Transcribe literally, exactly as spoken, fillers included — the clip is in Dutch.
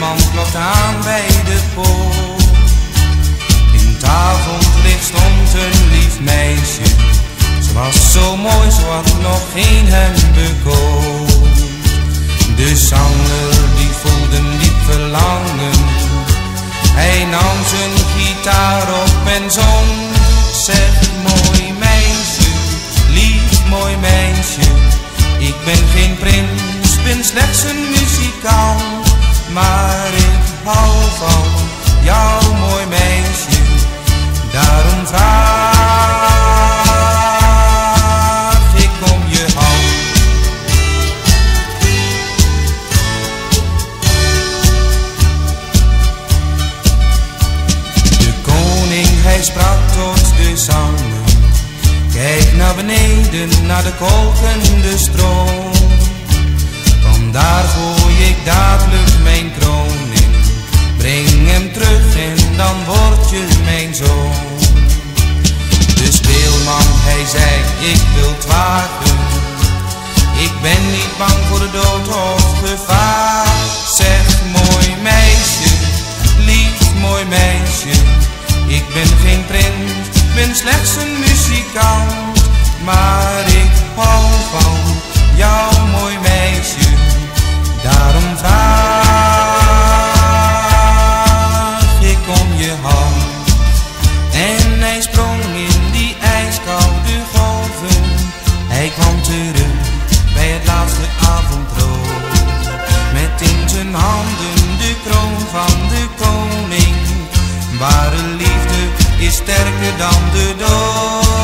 speelman klopt aan bij de poort. In het avondlicht stond een lief meisje. Ze was zo mooi, ze had nog geen hem bekoord. De zanger die voelde een diep verlangen. Hij nam zijn gitaar op en zong. Zeg mooi meisje, lief mooi meisje. Ik ben geen prins, ben slechts een muzikant. Maar ik hou van jou mooi meisje. Daarom vraag ik om je hand. De koning hij sprak tot de zanger. Kijk naar beneden, naar de kolkende stroom. Vandaar gooi ik dadelijk mijn kroon in. Breng hem terug en dan word je mijn zoon. De speelman hij zei, ik wil het wagen. Ik ben niet bang voor de dood of gevaar. Zeg mooi meisje, lief mooi meisje. Ik ben geen prins, ben slechts een muzikant. Maar ik hou van jou mooi meisje. Daarom vraag ik om je hand. En hij sprong in die ijskoude golven. Hij kwam terug bij het laatste avondrood. Met in zijn handen de kroon van de koning. Ware liefde is sterker dan de dood.